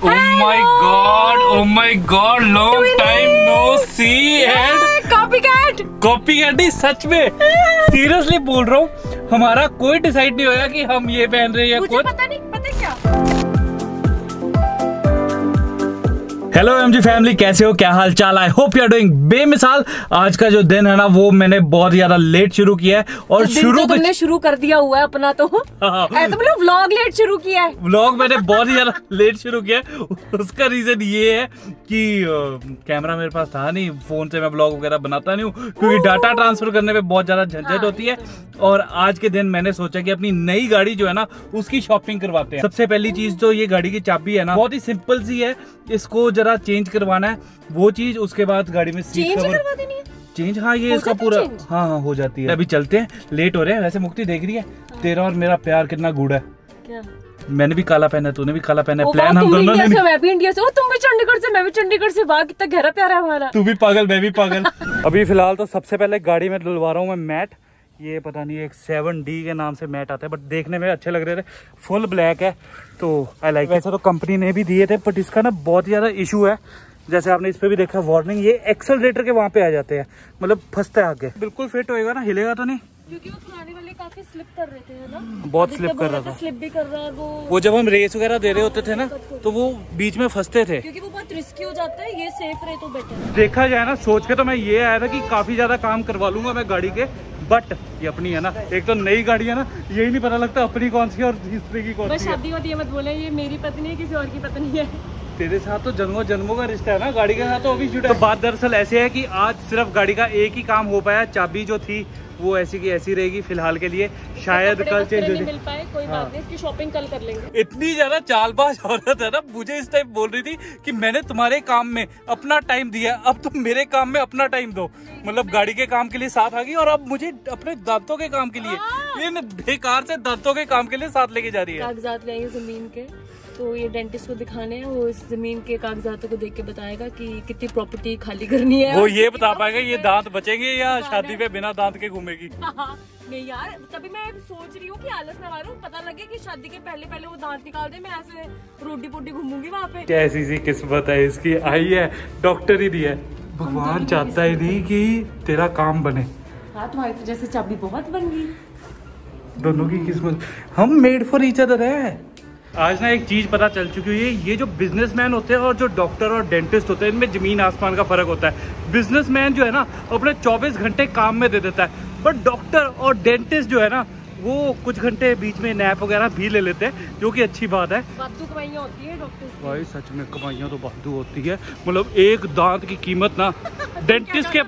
Oh my God, long time no see and copycat ही सच में सीरियसली बोल रहा हूँ, हमारा कोई डिसाइड नहीं होया कि हम ये पहन रहे हैं या कुछ पता नहीं, पता क्या। हेलो एमजी फैमिली, कैसे हो, क्या हाल चाल। I hope you are doing बेमिसाल। आज का जो दिन है ना वो मैंने बहुत ज्यादा लेट शुरू किया है और तुमने शुरू कर दिया हुआ है अपना तो ऐसा मतलब व्लॉग लेट शुरू किया है। व्लॉग मैंने बहुत ही ज्यादा लेट शुरू किया है। उसका रीजन ये है कि कैमरा मेरे पास था नहीं, फोन से मैं व्लॉग वगैरह बनाता नहीं हूँ क्योंकि डाटा ट्रांसफर करने में बहुत ज्यादा झंझट होती है। और आज के दिन मैंने सोचा कि अपनी नई गाड़ी जो है ना उसकी शॉपिंग करवाते हैं। सबसे पहली चीज तो ये गाड़ी की चाबी है ना, बहुत ही सिंपल सी है, इसको जरा चेंज करवाना है वो चीज। उसके बाद गाड़ी में सीट कवर चेंज, हाँ ये इसका पूरा हाँ हो जाती है। अभी चलते हैं, लेट हो रहे हैं। वैसे मुक्ति देख रही है तेरा और मेरा प्यार कितना गूढ़ा है। क्या? मैंने भी काला पहना है, तूने भी काला पहना है। प्लान हम दोनों ने। मैं भी इंडिया से, तुम भी चंडीगढ़ से, मैं भी चंडीगढ़ से। वाह कितना गहरा प्यार है हमारा। तू भी पागल, मैं भी पागल। अभी फिलहाल तो सबसे पहले गाड़ी में डलवा रहा हूँ मैं मैट। ये पता नहीं एक 7D के नाम से मैट आता है, बट देखने में अच्छे लग रहे थे। फुल ब्लैक है तो आई लाइक। वैसे तो कंपनी ने भी दिए थे बट इसका ना बहुत ज्यादा इशू है। जैसे आपने इस पे भी देखा वार्निंग, ये एक्सेलरेटर के वहाँ पे आ जाते हैं, मतलब फंसता है आगे। बिल्कुल फिट होएगा ना, हिलेगा तो नहीं क्योंकि वो पुराने वाले काफी स्लिप कर रहे थे, है ना? बहुत स्लिप कर रहा था। स्लिप भी कर रहा है वो जब हम रेस वगैरह दे रहे होते थे ना तो वो बीच में फंसते थे क्योंकि वो बहुत रिस्की हो जाता है। ये सेफ रहे तो बेटर। देखा जाए ना, सोच के तो मैं ये आया था कि काफी ज्यादा काम करवा लूंगा मैं गाड़ी के, बट ये अपनी है ना, एक तो नई गाड़ी है ना, यही नहीं पता लगता अपनी कौन सी और दूसरे की कौन सी है। शादी वादी मत बोले, ये मेरी पत्नी है, किसी और की पत्नी है। तेरे साथ तो जन्मों जन्मों का रिश्ता है ना, गाड़ी के साथ तो अभी जुड़ा। तो बात दरअसल ऐसे है कि आज सिर्फ गाड़ी का एक ही काम हो पाया। चाबी जो थी वो ऐसी की ऐसी रहेगी फिलहाल के लिए, शायद कल चेंज हो मिल पाए, कोई बात नहीं, इसकी शॉपिंग कल कर लेंगे। इतनी ज्यादा चालबाज औरत है ना, मुझे इस टाइम बोल रही थी कि मैंने तुम्हारे काम में अपना टाइम दिया, अब तुम मेरे काम में अपना टाइम दो। मतलब गाड़ी के काम के लिए साथ आ गई और अब मुझे अपने दांतों के काम के लिए, ये बेकार से दांतों के काम के लिए साथ लेके जा रही है। कागजात लेंगे जमीन के, तो ये डेंटिस्ट को दिखाने हैं, वो इस जमीन के कागजातों को देख के बताएगा कि कितनी प्रॉपर्टी खाली करनी है। वो ये बता पाएगा ये दांत बचेंगे या शादी पे बिना दांत के घूमेगी। नहीं यार, तभी मैं सोच रही हूँ कि आलस ना मारूं, पता लगे कि शादी के पहले वो दांत निकाल दे, मैं ऐसे रोटी पोटी घूमूंगी वहाँ पे। कैसी सी किस्मत है इसकी, आई है डॉक्टर ही दी है। भगवान चाहता ही नहीं कि तेरा काम बने। हाँ, तुम्हारी तो जैसे चाबी बहुत बन गई। दोनों की किस्मत, हम मेड फॉर ईच अदर है। आज ना एक चीज पता चल चुकी है, ये जो बिजनेसमैन होते हैं और जो डॉक्टर और डेंटिस्ट होते हैं, इनमें जमीन आसमान का फर्क होता है। बिजनेसमैन जो है ना अपने 24 घंटे काम में दे देता है, बट डॉक्टर और डेंटिस्ट जो है ना वो कुछ घंटे बीच में नैप वगैरह भी ले लेते हैं, जो कि अच्छी बात है। बादू कमाइयां होती है डॉक्टर भाई, सच में कमाइयां तो बादू होती है। मतलब एक दांत की कीमत ना डेंटिस्ट के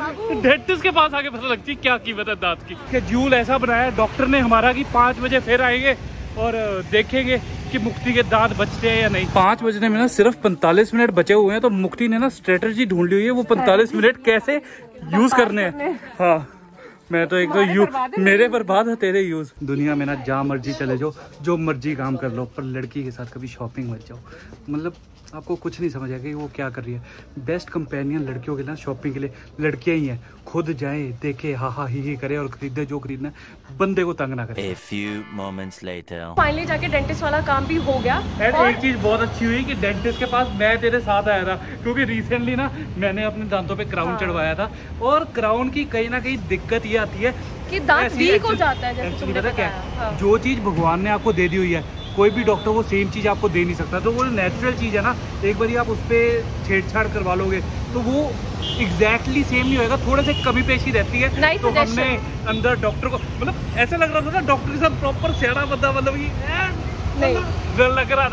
पास आके पता लगती है क्या कीमत है दांत की। शेड्यूल ऐसा बनाया है डॉक्टर ने हमारा कि 5 बजे फिर आएंगे और देखेंगे कि मुक्ति के दांत बचते हैं या नहीं। 5 बजने में ना सिर्फ 45 मिनट बचे हुए हैं, तो मुक्ति ने ना स्ट्रेटजी ढूंढ ली हुई है वो 45 मिनट कैसे यूज करने हैं। हाँ, मैं तो एक तो मेरे बर्बाद है तेरे यूज। दुनिया में ना जहाँ मर्जी चले जाओ, जो मर्जी काम कर लो, पर लड़की के साथ कभी शॉपिंग मत जाओ। मतलब आपको कुछ नहीं समझ आएगा कि वो क्या कर रही है। बेस्ट कंपेनियन लड़कियों के ना शॉपिंग के लिए लड़कियां ही हैं। खुद जाए, देखे, हा ही करे और खरीदे जो खरीदना है, बंदे को तंग ना करे। A few moments later. Finally जाके डेंटिस्ट वाला काम भी हो गया। और एक चीज बहुत अच्छी हुई कि डेंटिस्ट के पास मैं तेरे साथ आया था, क्योंकि रिसेंटली ना मैंने अपने दांतों पे क्राउन चढ़वाया था। और क्राउन की कहीं ना कहीं दिक्कत ये आती है कि दांत वीक हो जाता है। जैसे तुमने बताया क्या, जो चीज भगवान ने आपको दे दी हुई है, कोई भी डॉक्टर वो सेम चीज आपको दे नहीं सकता। तो वो नेचुरल चीज है ना, एक बार आप उस पर छेड़छाड़ करवा लोगे तो वो एग्जैक्टली सेम नहीं होगा, थोड़े से कमी पेशी रहती है। तो हमने अंदर डॉक्टर को, मतलब ऐसा लग रहा था ना डॉक्टर के साथ प्रॉपर सियाड़ा बंदा, मतलब लग रहा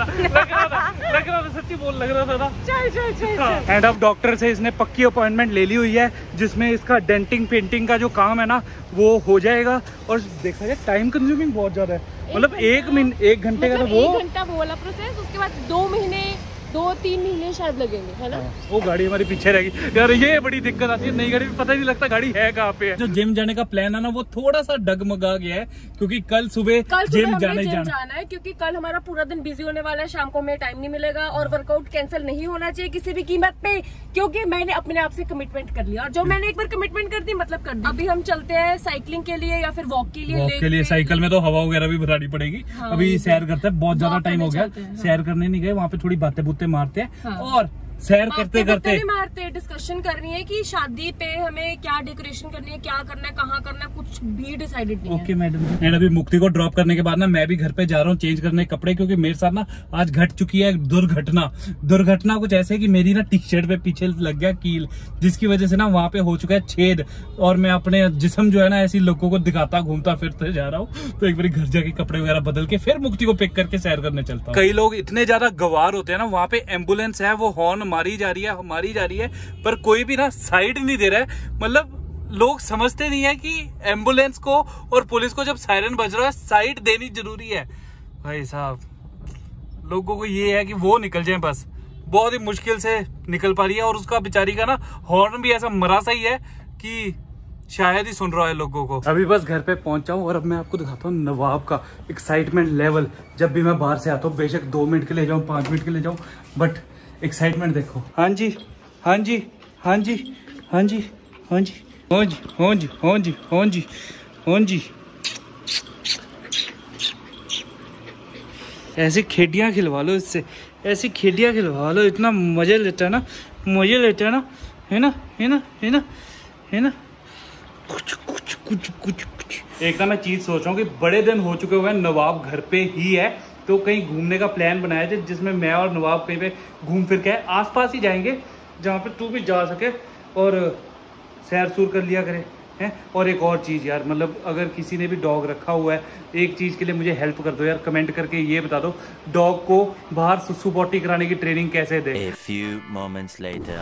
था सच्ची बोल लग रहा था। चल। एंड अब डॉक्टर से इसने पक्की अपॉइंटमेंट ले ली हुई है, जिसमें इसका डेंटिंग पेंटिंग का जो काम है ना वो हो जाएगा। और देखा जाए टाइम कंज्यूमिंग बहुत ज्यादा है, मतलब 1 घंटे का, तो वो 1 घंटा वो वाला प्रोसेस, उसके बाद 2-3 महीने शायद लगेंगे, है ना? वो गाड़ी हमारी पीछे रहेगी यार, ये बड़ी दिक्कत आती है। नई गाड़ी में पता ही नहीं लगता गाड़ी है कहाँ पे है। जो जिम जाने का प्लान है ना वो थोड़ा सा डगमगा गया है, क्योंकि कल सुबह जिम जाना है, क्योंकि कल हमारा पूरा दिन बिजी होने वाला है। शाम को हमें टाइम नहीं मिलेगा और वर्कआउट कैंसिल नहीं होना चाहिए किसी भी कीमत पे, क्योंकि मैंने अपने आप से कमिटमेंट कर लिया और जो मैंने एक बार कमिटमेंट कर दी मतलब कर दी। अभी हम चलते हैं साइकिलिंग के लिए या फिर वॉक के लिए। वॉक के लिए साइकिल में तो हवा वगैरह भी भरानी पड़ेगी। हाँ, अभी सैर करते हैं, बहुत ज्यादा टाइम हो गया सैर करने नहीं गए, वहाँ पे थोड़ी बातें बुतें मारते हैं और सैर करते करते मारते डिस्कशन करनी है कि शादी पे हमें क्या डेकोरेशन करनी है, क्या करना है, कहाँ करना है, कुछ भी डिसाइडेड नहीं है। Okay madam. एंड अभी मुक्ति को ड्रॉप करने के बाद ना मैं भी घर पे जा रहा हूँ चेंज करने कपड़े, क्योंकि मेरे साथ ना आज घट चुकी है दुर्घटना कुछ ऐसे कि मेरी ना टी शर्ट पे पीछे लग गया कील, जिसकी वजह से ना वहाँ पे हो चुका है छेद और मैं अपने जिस्म जो है ना ऐसी लोगों को दिखाता घूमता फिरते जा रहा हूँ। तो एक बार घर जाके कपड़े वगैरह बदल के फिर मुक्ति को पिक करके सैर करने चलता हूँ। कई लोग इतने ज्यादा गवार होते हैं ना, वहाँ पे एम्बुलेंस है वो हॉर्न मारी जा रही है पर कोई भी ना साइड नहीं दे रहा है। मतलब लोग समझते नहीं है कि एम्बुलेंस को और पुलिस को जब सायरन बज रहा है साइड देनी जरूरी है। भाई साहब लोगों को ये है कि वो निकल जाए, बस बहुत ही मुश्किल से निकल पा रही है और उसका बेचारी का ना हॉर्न भी ऐसा मरा सा ही है कि शायद ही सुन रहा है लोगों को। अभी बस घर पे पहुंचा हूँ और अब मैं आपको दिखाता हूँ नवाब का एक्साइटमेंट लेवल। जब भी मैं बाहर से आता हूँ बेशक 2 मिनट के लिए जाऊँ 5 मिनट के लिए जाऊँ, बट एक्साइटमेंट देखो। हाँ जी हाँ जी हाँ जी हाँ जी हाँ जी हाँ जी हाँ जी हाँ जी हाँ जी हाँ जी। ऐसी खेडियाँ खिलवा लो इससे, ऐसी खेडियाँ खिलवा लो, इतना मजे लेता है ना, मजे लेता है ना, है ना है ना है ना है ना। कुछ कुछ कुछ कुछ कुछ एक ना मैं चीज सोच रहा हूँ कि बड़े दिन हो चुके हुए हैं, नवाब घर पे ही है तो कहीं घूमने का प्लान बनाया थे जिसमें मैं और नवाब कहीं पे घूम फिर के आसपास ही जाएंगे जहाँ पे तू भी जा सके और सैर सूर कर लिया करे हैं। और एक और चीज़ यार, मतलब अगर किसी ने भी डॉग रखा हुआ है एक चीज़ के लिए मुझे हेल्प कर दो यार, कमेंट करके ये बता दो डॉग को बाहर सुसु पॉटी कराने की ट्रेनिंग कैसे दे। A few moments later.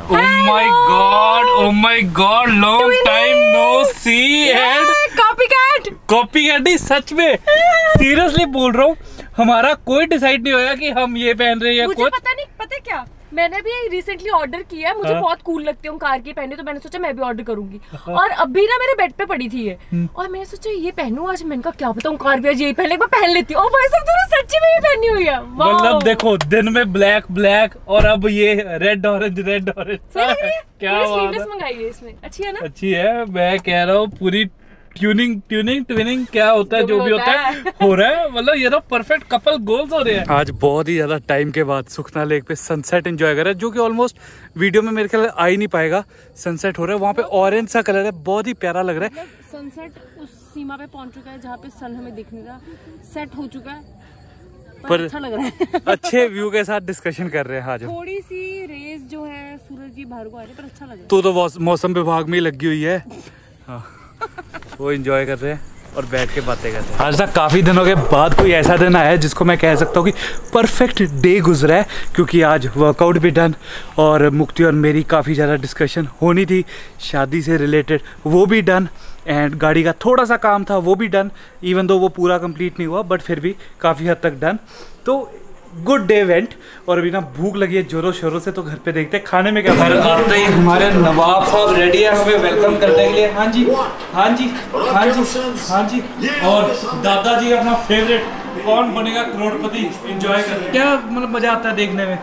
Oh my god, long time no see and copycat ही सच में सीरियसली बोल रहा हूँ, हमारा कोई डिसाइड नहीं होया कि हम ये पहन रहे हैं या कुछ। पता क्या मैंने भी रिसेंटली ऑर्डर किया है, मुझे बहुत कूल लगती है कार की पहने, तो मैंने सोचा मैं भी ऑर्डर करूंगी। और अभी ना मेरे बेड पे पड़ी थी ये और मैंने सोचा ये पहनूं आज, मैंने कहा क्या पता कार भी आज यही पहले, एक बार पहन लेती हूँ। भाई साहब तूने सच्ची में ये पहनी हुई है। मतलब देखो दिन में ब्लैक और अब ये रेड ऑरेंज क्या मंगाई है इसमें, अच्छी है ना? अच्छी है, मैं कह रहा हूँ पूरी ट्विनिंग क्या होता है जो भी होता है हो रहा है। मतलब ये तो परफेक्ट कपल गोल्स हो रहे हैं। आज बहुत ही ज्यादा टाइम के बाद सुखना लेक पे सनसेट एंजॉय कर रहे हैं, जो कि ऑलमोस्ट वीडियो में मेरे ख्याल आ ही नहीं पाएगा। सनसेट हो रहा है, वहाँ पे ऑरेंज सा कलर है, बहुत ही प्यारा लग रहा है। सनसेट उस सीमा पे पहुंच चुका है जहाँ पे सन हमें दिखने का सेट हो चुका है, पर अच्छा लग रहा है। अच्छे व्यू के साथ डिस्कशन कर रहे हैं आज। थोड़ी सी रेज जो है सूरज की बाहर को आ रही है पर अच्छा लग रहा है। तो मौसम विभाग में ही लगी हुई है, हाँ वो एंजॉय कर रहे हैं और बैठ के बातें कर रहे हैं। आज तक काफ़ी दिनों के बाद कोई ऐसा दिन आया है जिसको मैं कह सकता हूँ कि परफेक्ट डे गुजरा है, क्योंकि आज वर्कआउट भी डन और मुक्ति और मेरी काफ़ी ज़्यादा डिस्कशन होनी थी शादी से रिलेटेड, वो भी डन। एंड गाड़ी का थोड़ा सा काम था वो भी डन, इवन दो वो पूरा कंप्लीट नहीं हुआ बट फिर भी काफ़ी हद तक डन। तो गुड डे वेंट। और अभी ना भूख लगी है जोरों शोरों से, तो घर पे देखते हैं खाने में क्या। घर आते ही हमारे नवाब साहब रेडी है हमें वेलकम करने के लिए। हाँ जी हाँ जी हाँ जी हाँ जी। और दादाजी अपना फेवरेट कौन बनेगा करोड़पति एंजॉय कर रहे हैं। क्या मतलब मजा आता है देखने में?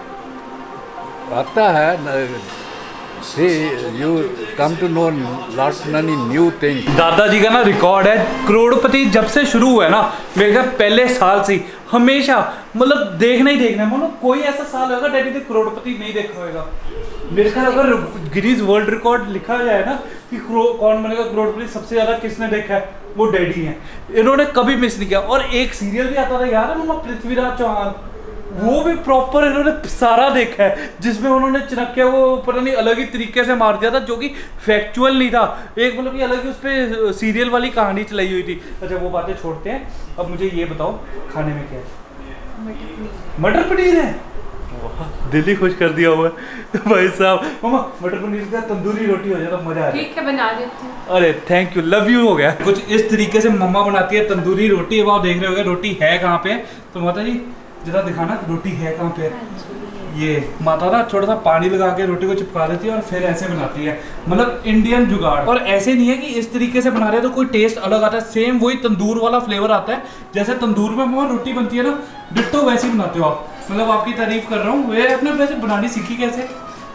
आता है। See, you come to know lot many new things. दादाजी का ना रिकॉर्ड है, करोड़पति जब से शुरू हुआ है ना मेरे ख्याल पहले साल से हमेशा मतलब देखना ही देखना है। मतलब कोई ऐसा साल होगा डैडी ने करोड़पति नहीं देखा होगा। मेरे ख्याल अगर गिनीज वर्ल्ड रिकॉर्ड लिखा जाए ना कि कौन बनेगा करोड़पति सबसे ज्यादा किसने देखा है, वो डैडी है। इन्होंने कभी मिस नहीं किया। और एक सीरियल भी आता था यार मम्मा, पृथ्वीराज चौहान, वो भी प्रॉपर इन्होंने सारा देखा है, जिसमें उन्होंने चनक्या वो पता नहीं अलग ही तरीके से मार दिया था जो कि फैक्चुअल नहीं था। एक मतलब कि अलग ही उस पर सीरियल वाली कहानी चलाई हुई थी। अच्छा वो बातें छोड़ते हैं, अब मुझे ये बताओ खाने में क्या है? मटर पनीर है, दिल ही खुश कर दिया हुआ है भाई साहब। मम्मा मटर पनीर का तंदूरी रोटी हो जाए तो मजा आ जाए। ठीक है बना देती हूँ। अरे थैंक यू, लव यू हो गया। कुछ इस तरीके से मम्मा बनाती है तंदूरी रोटी। अब आप देख रहे हो रोटी है कहाँ पे, तो माता जी जरा दिखाना रोटी है कहाँ पे। ये माता ना थोड़ा सा पानी लगा के रोटी को चिपका देती है और फिर ऐसे बनाती है, मतलब इंडियन जुगाड़। और ऐसे नहीं है कि इस तरीके से बना रहे तो कोई टेस्ट अलग आता है, सेम वही तंदूर वाला फ्लेवर आता है। जैसे तंदूर में मम्मा रोटी बनती है ना, डिट्टो वैसे ही बनाते हो आप। मतलब आपकी तारीफ कर रहा हूँ। वे अपने वैसे बनानी सीखी कैसे?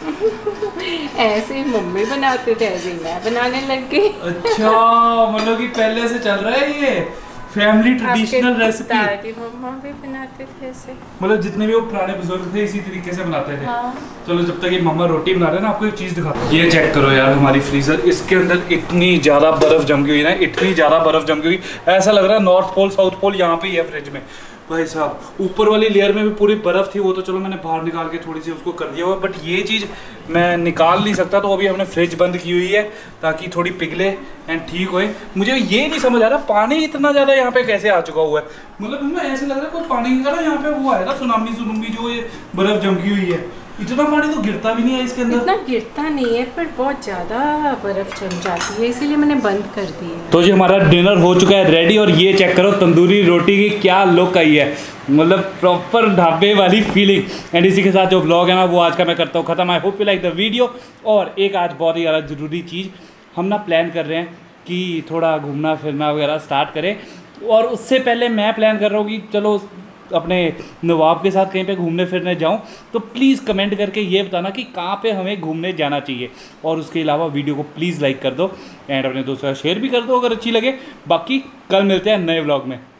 ऐसे ही मम्मी बनाते थे, ऐसे ही मैं बनाने लग गई। अच्छा, मतलब कि पहले से चल रहा है ये फैमिली ट्रेडिशनल रेसिपी। दादी मम्मा भी बनाते थे ऐसे, मतलब जितने भी वो पुराने बुजुर्ग थे इसी तरीके से बनाते थे। हाँ। चलो जब तक ये मम्मा रोटी बना रहे हैं ना, आपको एक चीज़ दिखाता हूँ। ये चेक करो यार हमारी फ्रीजर, इसके अंदर इतनी ज़्यादा बर्फ़ जम गई हुई ना, इतनी ज़्यादा बर्फ़ जम गई हुई, ऐसा लग रहा है नॉर्थ पोल साउथ पोल यहाँ पे ही है फ्रिज में। भाई साहब, ऊपर वाली लेयर में भी पूरी बर्फ़ थी, वो तो चलो मैंने बाहर निकाल के थोड़ी सी उसको कर दिया हुआ, बट ये चीज़ मैं निकाल नहीं सकता, तो अभी हमने फ्रिज बंद की हुई है ताकि थोड़ी पिघले एंड ठीक होए। मुझे ये नहीं समझ आ रहा पानी इतना ज़्यादा यहाँ पे कैसे आ चुका हुआ है। मतलब हमें ऐसे लग रहा है कोई पानी का ना यहाँ पे वो आया था सुनामी जो ये बर्फ़ जमकी हुई है, इतना पानी तो गिरता भी नहीं है इसके अंदर। इतना गिरता नहीं है पर बहुत ज़्यादा बर्फ़ जम जाती है, इसीलिए मैंने बंद कर दी है। तो जी हमारा डिनर हो चुका है रेडी, और ये चेक करो तंदूरी रोटी की क्या लुक आई है, मतलब प्रॉपर ढाबे वाली फीलिंग। एंड इसी के साथ जो व्लॉग है ना वो आज का मैं करता हूँ ख़त्म। I hope you like the video. और एक आज बहुत ही ज़्यादा ज़रूरी चीज़, हम ना प्लान कर रहे हैं कि थोड़ा घूमना फिरना वगैरह स्टार्ट करें, और उससे पहले मैं प्लान कर रहा हूँ कि चलो अपने नवाब के साथ कहीं पे घूमने फिरने जाऊं। तो प्लीज़ कमेंट करके ये बताना कि कहाँ पे हमें घूमने जाना चाहिए, और उसके अलावा वीडियो को प्लीज़ लाइक कर दो एंड अपने दोस्तों का शेयर भी कर दो अगर अच्छी लगे। बाकी कल मिलते हैं नए व्लॉग में।